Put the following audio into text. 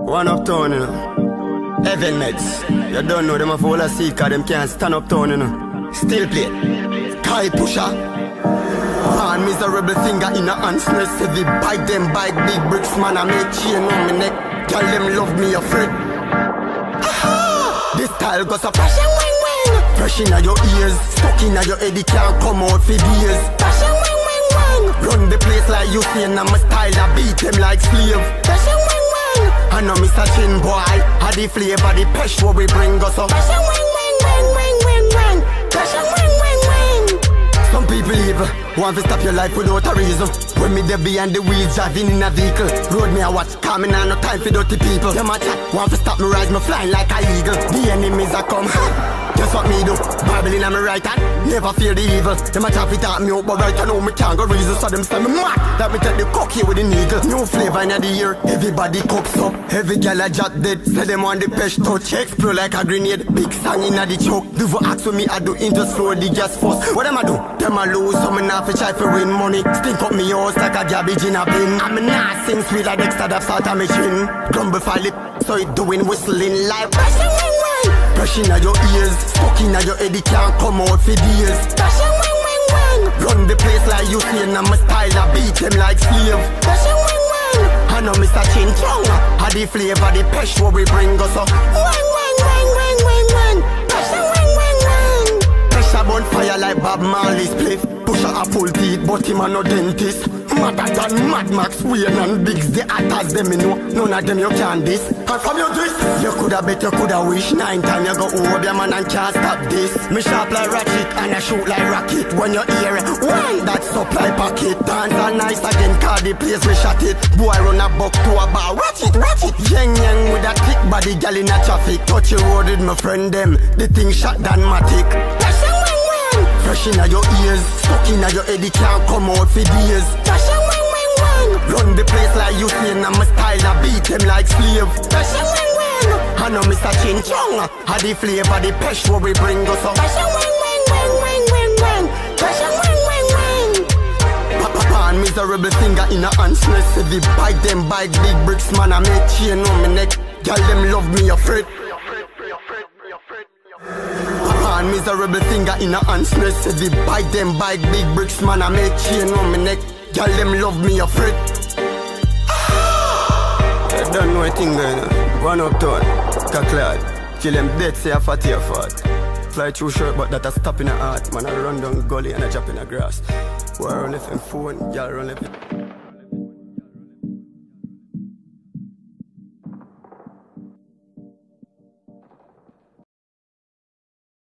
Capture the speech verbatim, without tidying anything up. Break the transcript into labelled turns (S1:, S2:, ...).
S1: One uptown, you know. Heaven Meds. You don't know them a full of seat, cause them can't stand uptown, you know. Still play. Sky pusher. One miserable finger in a hands. Heavy bite them bite big bricks, man. I make chain on my neck. Tell them love me afraid. Aha! This style goes a fresh and wang wang. Fresh in your ears. Stuck in your head, it can't come out for days. Fresh and wang wang wang. Run the place like you see, and my style I beat them like slave. Fresh and wang wang. I know Mister Chin boy. How the flavor, the pesh what we bring us up. Fresh and wang wang wang wang wang wang. Fresh and wang wang wang. Some people evil want to stop your life without a reason. When me there behind the wheels driving in a vehicle. Road me a watch, coming on no time for dirty people. Them a chat, want to stop me rise, me flying like a eagle. The enemies a come, ha! Guess what me do? Babbling on me right hand, never fear the evil. Them a chat without me out, but right I know me can't go reason. So them say me mad, that me take the cock here with the needle. New flavor in the year, everybody cooks up. Every gal a jot dead, say them on the pesh touch. Explode like a grenade, big song in the choke. Do for ask with me, I do into slow, the gas force. What them a do? Them a lose, so me not fi try fi win money. Stink up me house like a garbage in a bin. I'm not sing sweet like Dexter that salt on me chin. Grumble for lip, so it doing whistling like fresh and wang wang. Fresh in your ears, stuck in your head, it can't come out for days. Fresh and wang wang wang. Run the place like you see, and my style I beat them like slave. Fresh and wang wang. I know Mister Chin Chong. How the flavor, the pesh what we bring us up. Wang wang wang wang wang wang. Fresh and wang wang wang. Pressure burn fire like Bob Marley's spliff. Pusher a full teeth, but him a no dentist. Madder than Mad Max, Wayne and Biggs. The actors them me know, none of them you can diss. And from your twist, you coulda bet, you coulda wish. Nine time you go over your man and can't stop this. Me sharp like ratchet and I shoot like rocket. When you hear it, why that supply pocket? Dance all nice again, cause the place we shot it. Boy run a buck to a bar, watch it, watch it. Yang yang with a thick body, gal in a traffic. Touch your road with my friend them, the thing shot than matic. Fresh in your ears, stuck in your head, it can't come out for days. Fresh and wang wang wang. Run the place like you see, and my style I beat them like slave. Fresh and wang wang. I know Mister Chin Chong. How the flavor, the pesh what we bring us up. Fresh and wang wang wang wang wang wang. Fresh and wang wang wang. Papa pan miserable finger in a hands. Heavy bite them bite big bricks, man. I make chain on my neck. Girl them love me afraid. One miserable finger in a hands. Heavy bite them bite big bricks, man. I make chain on my neck. Girl them love me afraid. I don't know a thing going on. One uptown, Caclad. Kill them dead, say a fatty a fat. Fly through shirt, but that a stop in a heart. Man I run down gully and I drop in the grass. Boy run left him phone, girl run left.